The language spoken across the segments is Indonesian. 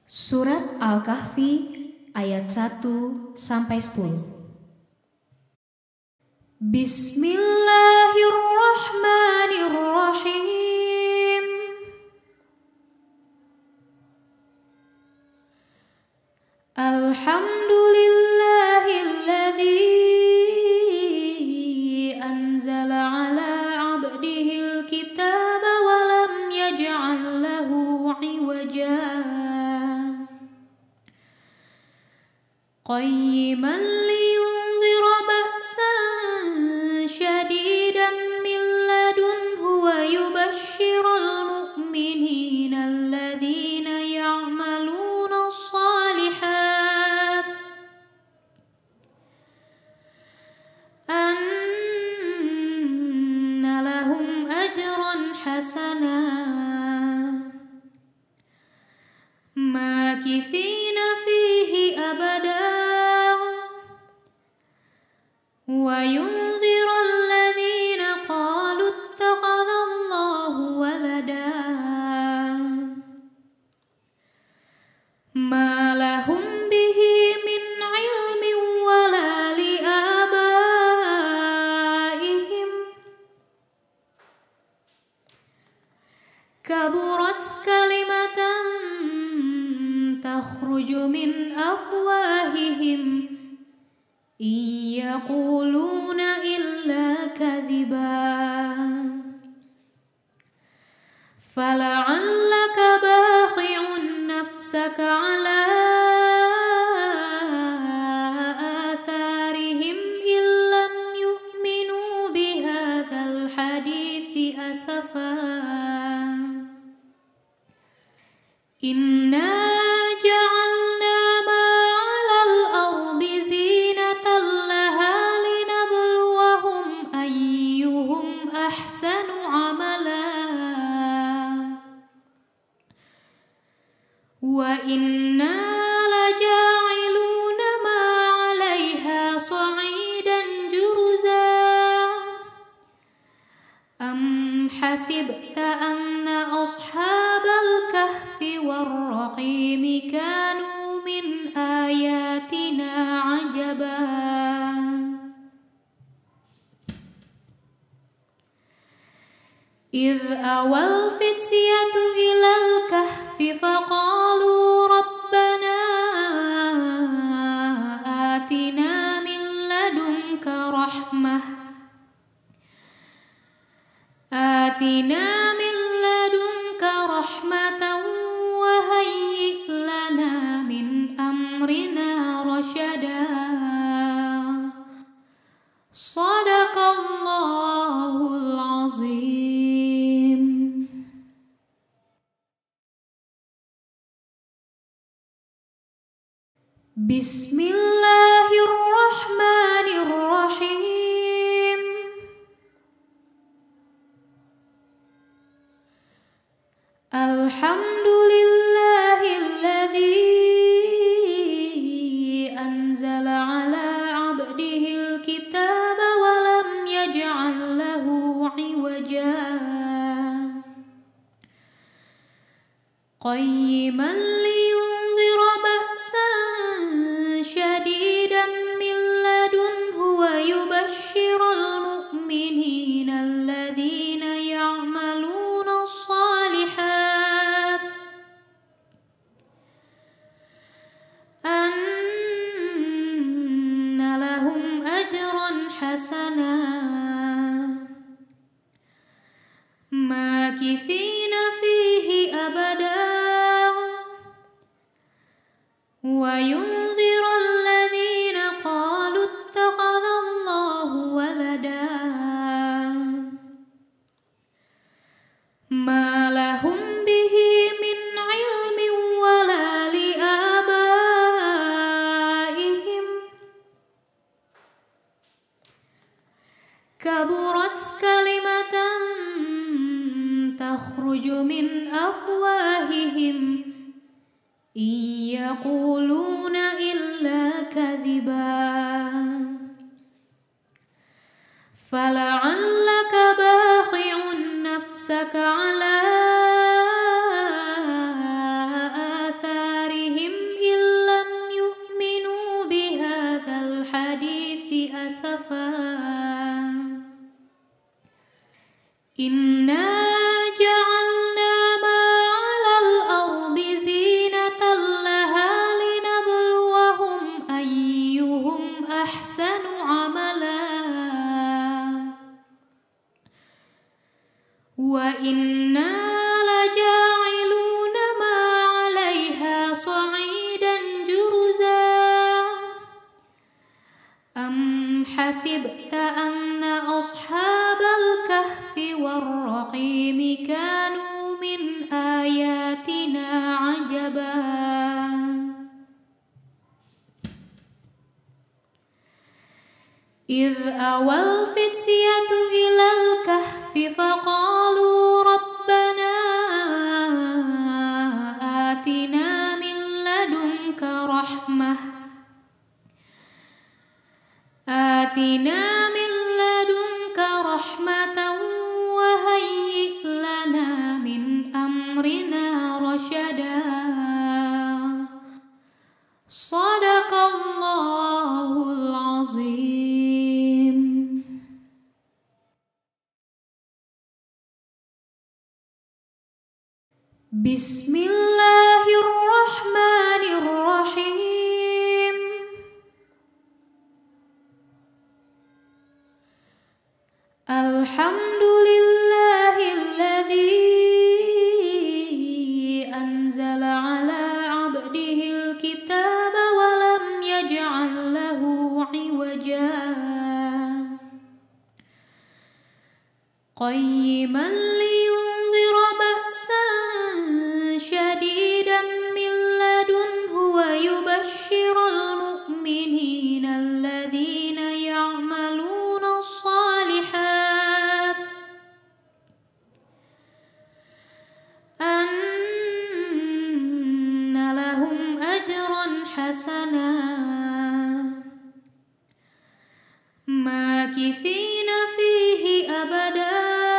Surat Al-Kahfi ayat 1-10. Bismillahirrahmanirrahim. Alhamdulillahilladzi anzala ala abdihil kitaba wa lam yaj'al lahu 'iwaja qayyiman liyunzira ba'san syadidan min ladunhu wa yubashshiral mu'minina alladzina ya'maluna as-salihat anna lahum ajran hasana makithina fihi abada wa yunzira alladhina qalu ittakhadha Allahu walada ma lahum bihi min ilmin wala liabaihim kaburat kalimatan takhruju min afwahihim yaquluna illa kadhiba fala'allaka bakhi'un nafsaka ala atharihim illam yu'minu bihadzal hadithi asafa inna ja'alna ma 'alal ardi zinatan laha linabluwahum ayyuhum ahsanu 'amala wa inna laja'iluna ma 'alayha sa'idan jurza am hasibta anna ashabal kahfi war-raqimi kanu min ayatina ajaba idh awal fityatu ilal kahfi faqalu rabbana atina min ladunka rahmah atina min ladunka rahmatan wa hayyi' lana min amrina rasyada Shadaqallahul azim. Bismillahirrahmanirrahim. Alhamdulillahilladzi anzala ala abdihil kitaba wa lam yaj'al lahu 'iwaja qayyiman liyunzira ba'san syadidan min ladunhu wa yubashshiral mu'minina alladzina ya'maluna as-salihat anna lahum ajran hasana makithina fihi abada wa yunzira alladhina qalu ittakhadha Allahu walada ma lahum bihi min ilmin wala liabaihim kaburat kalimatan takhruju min afwahihim yaquluna illa kadhiba fala'allaka bakhi'un nafsaka ala athari حسبت أن أصحاب الكهف والرقيم كانوا من آياتنا عجبا إذ أوى الفتية إلى الكهف فقالوا ربنا آتنا من لدنك رحمة وهيئ لنا من أمرنا رشدا صدق الله العظيم. بسم الله الرحمن الرحيم. الحمد لله الذي أنزل على عبده الكتاب ولم يجعل له عوجا قيما لينذر بأسا شديدا من لدنه ويبشر المؤمنين الذين يعملون الصالحات أن لهم أجرا حسنا ماكثين فيه أبدا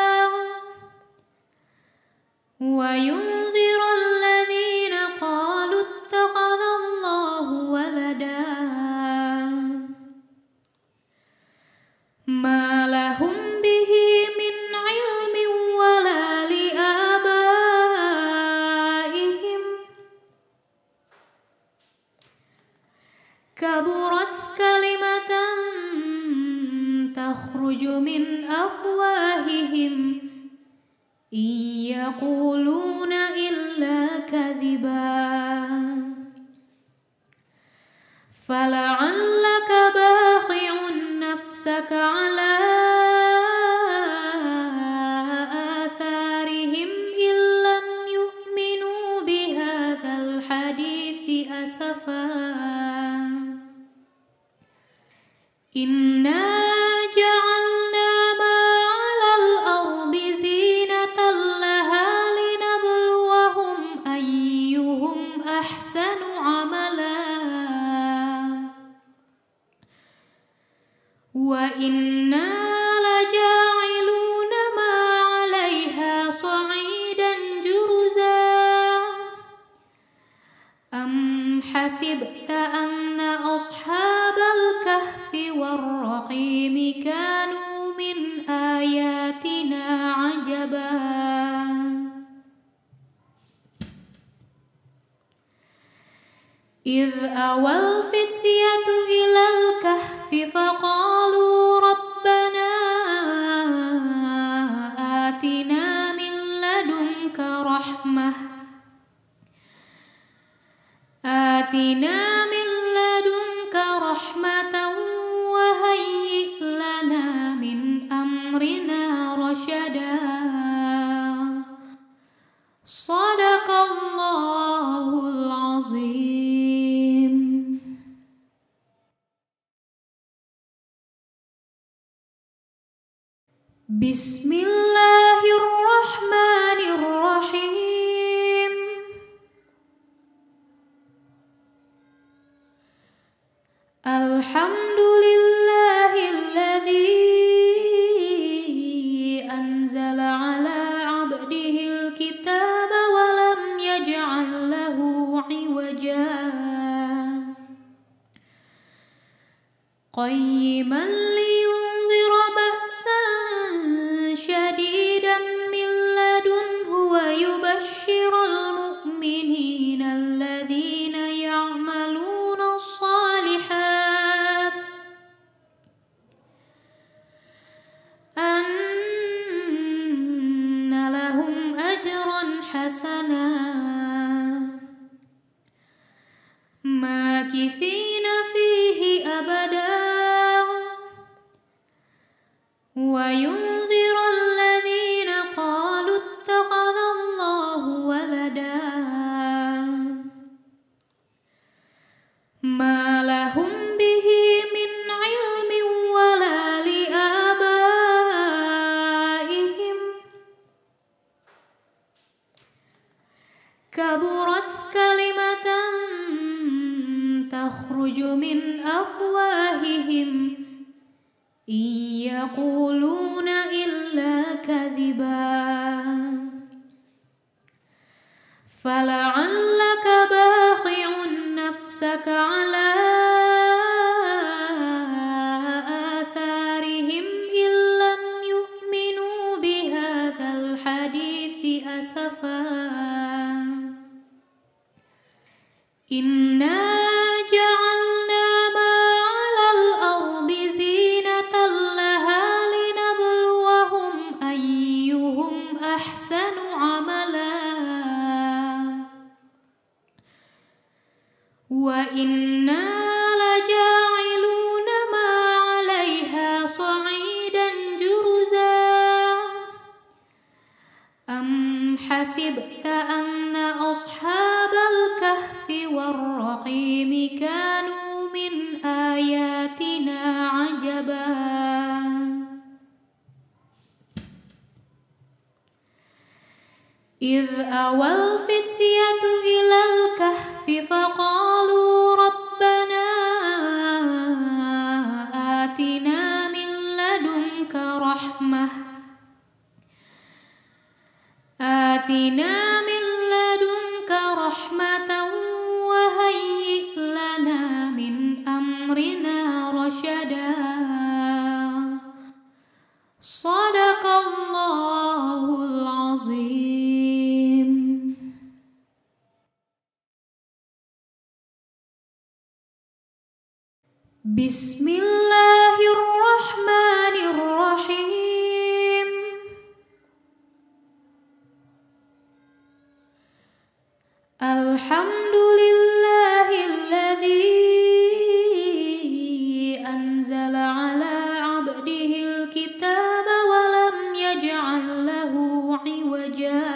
وينذر الذين قالوا اتخذ الله ولدا ما لهم به من علم ولا لآبائهم كبرت كلمة تخرج من أفواههم إن يقولون إلا كذبا فلعلك باخع نفسك على آثارهم إن لم يؤمنوا بهذا الحديث أسفا إنا جعلنا ما على الأرض زينة لها لنبلوهم أيهم أحسن عملا وإنا لجاعلون ما عليها صعيدا جرزا أم حسبت أن أصحاب الكهف والرقيم كانوا من آياتنا عجبا إذ أوى الفتية إلى الكهف فقالوا ربنا آتنا من لدنك رحمة وهيئ لنا من أمرنا رشدا صدق الله العظيم. بسم الله الرحمن الرحيم. الحمد لله الذي أنزل على عبده الكتاب ولم يجعل له عوجا قيما لينذر بأسا شديدا من لدنه ويبشر المؤمنين الذين يعملون الصالحات أن لهم أجرا حسنا ماكثين فيه أبدا تخرج من أفواههم إن يقولون إلا كذبا فلعلك باخع نفسك على آثارهم إن لم يؤمنوا بهذا الحديث أسفا إنا جعلنا ما على الأرض زينة لها لنبلوهم أيهم أحسن عملا وإنا لجاعلون ما عليها صعيدا جرزا أم حسبت أن أصحاب الكهف والرقيم كانوا من آياتنا عجبا إذ أوى الفتية إلى الكهف فقالوا ربنا آتنا من لدنك رحمة وهيئ لنا من أمرنا رشدا صدق الله العظيم. بسم الله الرحمن الرحيم. الحمد لله الذي أنزل على عبده الكتاب ولم يجعل له عوجا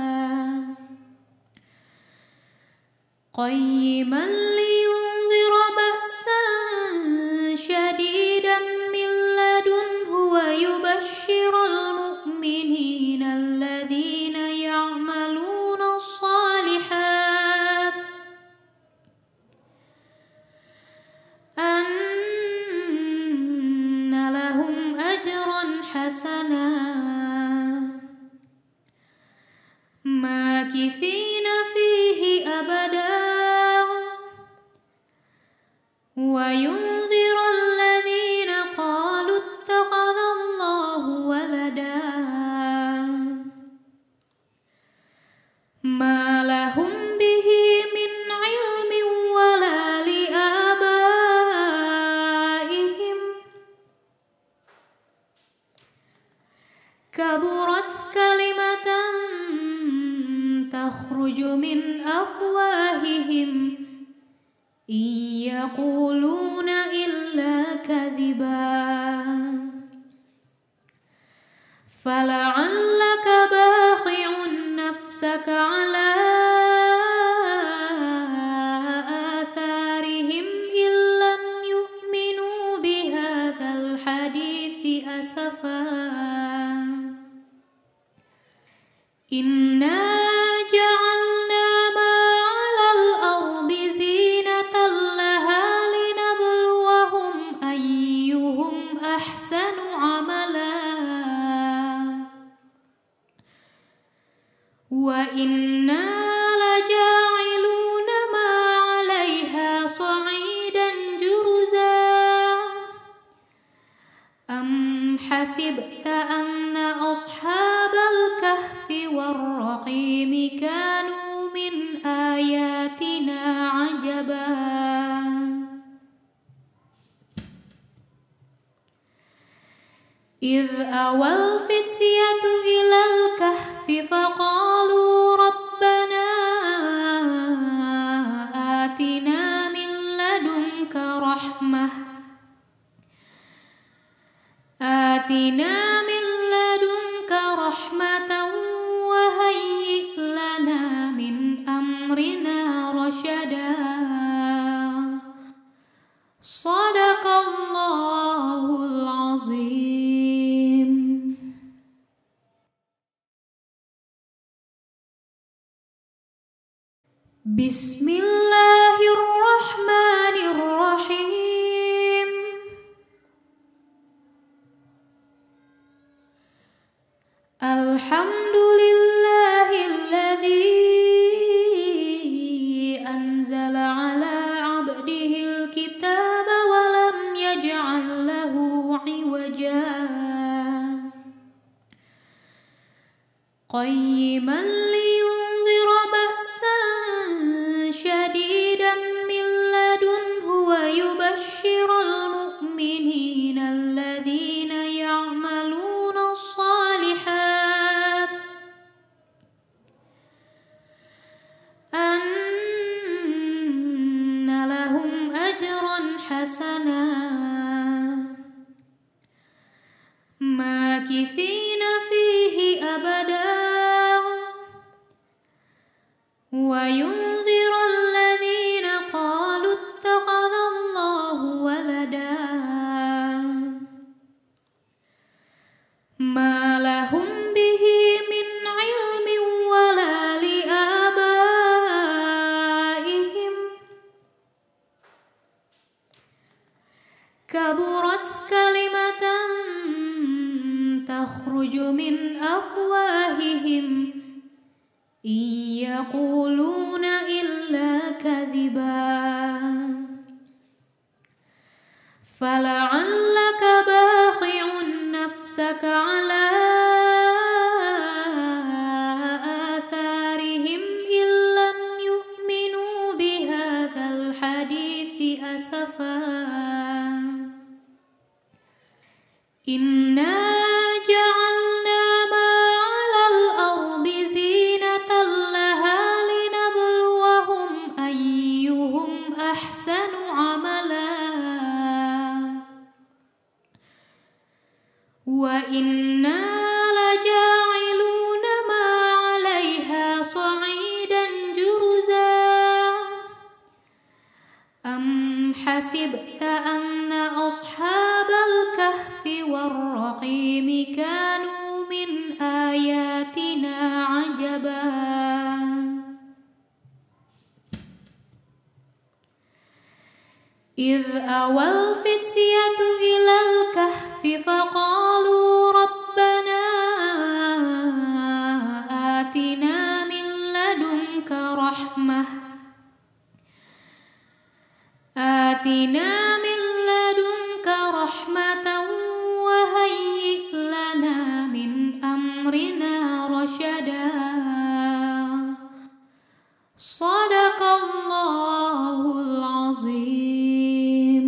قيما لينذر بأسا شديدا من لدنه ويبشر المؤمنين الذين يعملون الصالحات أن لهم أجرا حسنا ماكثين فيه أبدا وينذر الذين قالوا اتخذ الله ولدا ما لهم به من علم ولا لآبائهم كبرت كلمة تخرج من أفواههم إن يقولون إلا كذبا فلعلك باخع نفسك على آثارهم إن لم يؤمنوا بهذا الحديث أسفا إنا جعلنا ما على الأرض زينة لها لنبلوهم أيهم أحسن عملا وإنا لجاعلون ما عليها صعيدا جرزا أم حسبت أن أصحاب الكهف والرقيم كانوا من آياتنا عجبا إذ أوى الفتية إلى الكهف فقالوا ربنا آتنا من لدنك رحمة وهيئ لنا من أمرنا رشدا صدق الله العظيم. بسم الله الرحمن الرحيم. الحمد لله الذي أنزل على عبده الكتاب ولم يجعل له عوجا قيما لينذر بأسا شديدا من لدنه ويبشر المؤمنين الذين يعملون الصالحات أن لهم أجرا حسنا ماكثين فيه أبدا وينذر الذين قالوا اتخذ الله ولدا ما لهم به من علم ولا لآبائهم كبرت كلمة تخرج من أفواههم إن يقولون إلا كذبا فلعلك باخع نفسك على آثارهم إن لم يؤمنوا بهذا الحديث أسفا إنا جعلنا ما على الأرض زينة لها لنبلوهم أيهم أحسن عملا وإنا لجاعلون ما عليها صعيدا جرزا أم حسبت أن أصحاب الكهف والرقيم كانوا من آياتنا عجبا إذ أوى الفتية إلى الكهف فقالوا ربنا آتنا من لدنك رحمة وهيئ لنا من أمرنا رشدا صدق الله العظيم.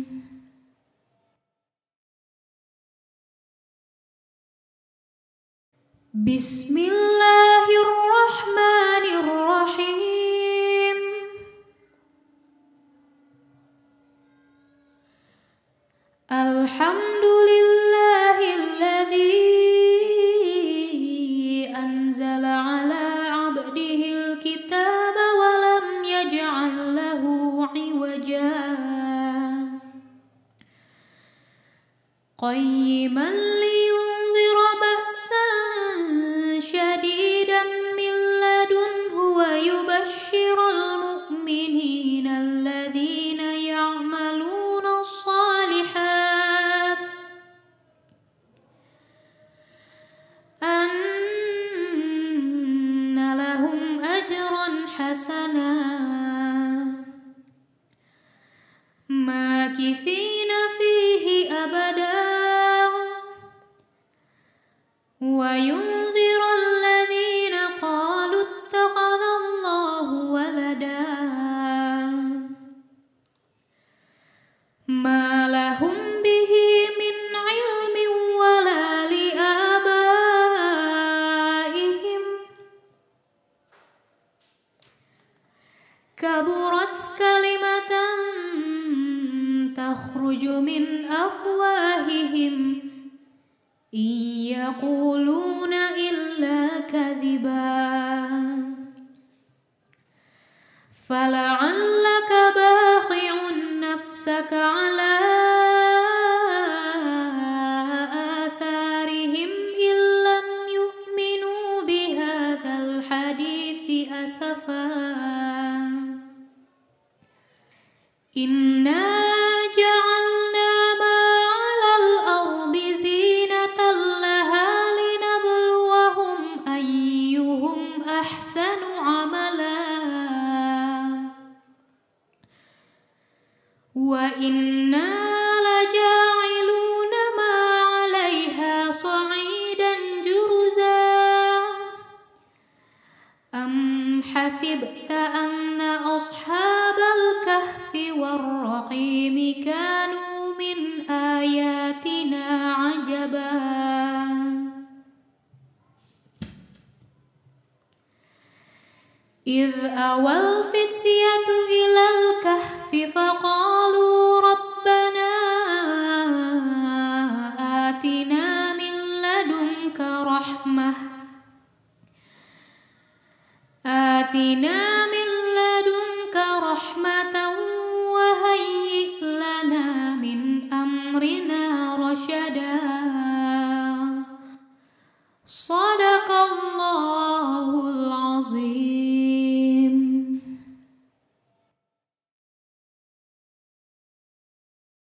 بسم الله الرحمن الرحيم. الحمد لله الذي أنزل على عبده الكتاب ولم يجعل له عوجا قيما لينذر بأسا شديدا من لدنه ويبشر المؤمنين الذين يعملون الصالحات أن لهم أجرا حسنا ماكثين فيه أبدا وينذر الذين قالوا اتخذ الله ولدا ما لهم به من علم ولا لآبائهم كبرت كلمة تخرج من أفواههم إن يقولون إلا كذبا فلعلك باخع نفسك على آثارهم إن لم يؤمنوا بهذا الحديث أسفا إنا جعلنا ما على الأرض زينة لها لنبلوهم وإنا لجاعلون ما عليها صعيدا جرزا أم حسبت أن أصحاب الكهف والرقيم كانوا من آياتنا عجبا إذ أوى الفتية إلى الكهف فقالوا ربنا آتنا من لدنك رحمة وهيئ لنا من أمرنا رشدا صدق الله